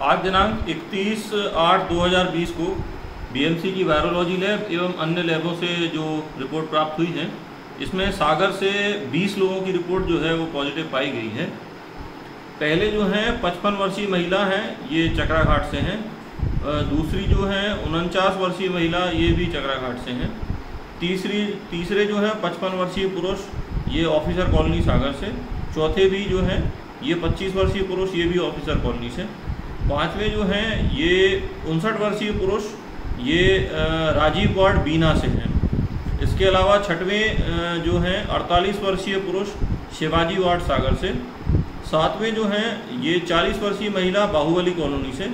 आज दिनांक 31/8/2020 को बीएमसी की वायरोलॉजी लैब एवं अन्य लैबों से जो रिपोर्ट प्राप्त हुई है, इसमें सागर से 20 लोगों की रिपोर्ट जो है वो पॉजिटिव पाई गई है। पहले जो हैं 55 वर्षीय महिला हैं, ये चकराघाट से हैं। दूसरी जो है 49 वर्षीय महिला, ये भी चकराघाट से हैं। तीसरे जो है 55 वर्षीय पुरुष, ये ऑफिसर कॉलोनी सागर से। चौथे भी जो हैं ये 25 वर्षीय पुरुष, ये भी ऑफिसर कॉलोनी से। पांचवें जो हैं ये 59 वर्षीय पुरुष, ये राजीव वार्ड बीना से हैं। इसके अलावा छठवें जो हैं 48 वर्षीय पुरुष, शिवाजी वार्ड सागर से। सातवें जो हैं ये 40 वर्षीय महिला, बाहुबली कॉलोनी से।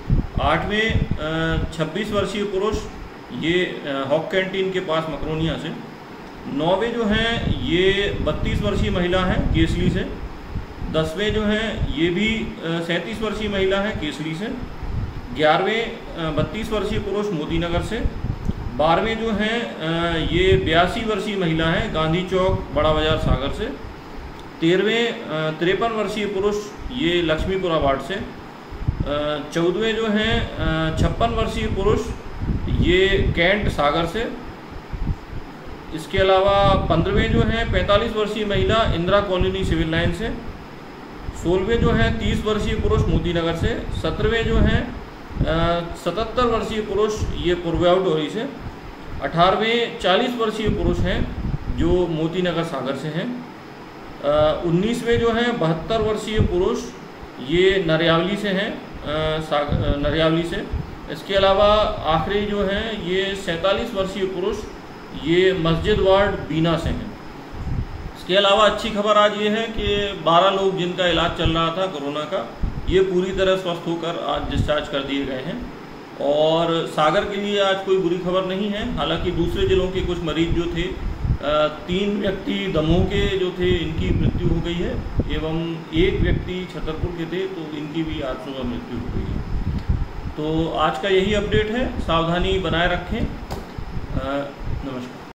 आठवें 26 वर्षीय पुरुष, ये हॉक कैंटीन के पास मकरोनिया से। नौवें जो हैं ये 32 वर्षीय महिला हैं, केसली से। 10वें जो हैं ये भी 37 वर्षीय महिला हैं, केसली से। 11वें 32 वर्षीय पुरुष, मोती नगर से। 12वें जो हैं ये 82 वर्षीय महिला हैं, गांधी चौक, बड़ा बाजार, सागर से। 13वें 53 वर्षीय पुरुष, ये लक्ष्मीपुरा वार्ड से। 14वें जो हैं 56 वर्षीय पुरुष, ये कैंट, सागर से। इसके अलावा 15वें जो हैं 45 वर्षीय महिला, इंदिरा कॉलोनी, सिविल लाइन से। 16वें जो हैं 30 वर्षीय पुरुष, मोती नगर से। 17वें जो हैं 77 वर्षीय पुरुष, ये पूर्वाउटोरी से। 18वें 40 वर्षीय पुरुष हैं, जो मोती नगर, सागर से हैं। 19वें जो हैं 72 वर्षीय पुरुष, ये नरियावली से हैं, नरियावली से। इसके अलावा आखिरी जो हैं ये 47 वर्षीय पुरुष, ये मस्जिद वार्ड बीना से हैं। इसके अलावा अच्छी खबर आज ये है कि 12 लोग जिनका इलाज चल रहा था कोरोना का, ये पूरी तरह स्वस्थ होकर आज डिस्चार्ज कर दिए गए हैं। और सागर के लिए आज कोई बुरी खबर नहीं है। हालांकि दूसरे जिलों के कुछ मरीज जो थे, 3 व्यक्ति दमोह के जो थे, इनकी मृत्यु हो गई है, एवं 1 व्यक्ति छतरपुर के थे, तो इनकी भी आज सुबह मृत्यु हो गई है। तो आज का यही अपडेट है। सावधानी बनाए रखें। नमस्कार।